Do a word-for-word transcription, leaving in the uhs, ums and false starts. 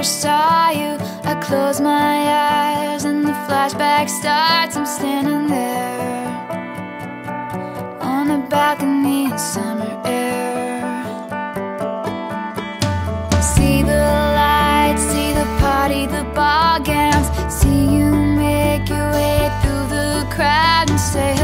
first saw you, I close my eyes and the flashback starts. I'm standing there on a balcony in summer air. See the lights, see the party, the ball gowns. See you make your way through the crowd and say